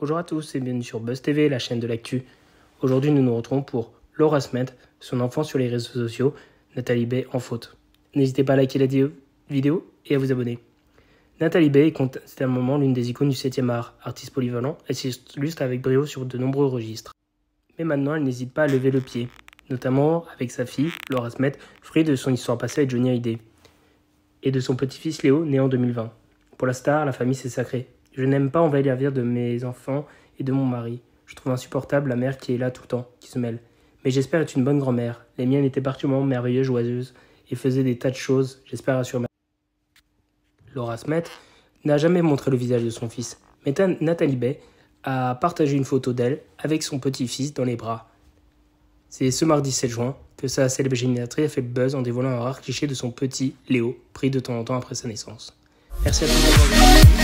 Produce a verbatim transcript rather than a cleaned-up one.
Bonjour à tous et bienvenue sur Buzz T V, la chaîne de l'actu. Aujourd'hui, nous nous retrouvons pour Laura Smet, son enfant sur les réseaux sociaux, Nathalie Baye en faute. N'hésitez pas à liker la vidéo et à vous abonner. Nathalie Baye est constamment l'une des icônes du septième art, artiste polyvalent, elle s'illustre avec brio sur de nombreux registres. Mais maintenant, elle n'hésite pas à lever le pied, notamment avec sa fille, Laura Smet, fruit de son histoire passée avec Johnny Hallyday, et de son petit-fils Léo, né en deux mille vingt. Pour la star, la famille c'est sacré. Je n'aime pas envahir la vie de mes enfants et de mon mari. Je trouve insupportable la mère qui est là tout le temps, qui se mêle. Mais j'espère être une bonne grand-mère. Les miennes étaient particulièrement merveilleuses, joyeuses, et faisaient des tas de choses, j'espère assurer ma... Laura Smet n'a jamais montré le visage de son fils, mais Nathalie Baye a partagé une photo d'elle avec son petit-fils dans les bras. C'est ce mardi sept juin que sa célèbre géniatrice a fait le buzz en dévoilant un rare cliché de son petit Léo, pris de temps en temps après sa naissance. Merci à tous.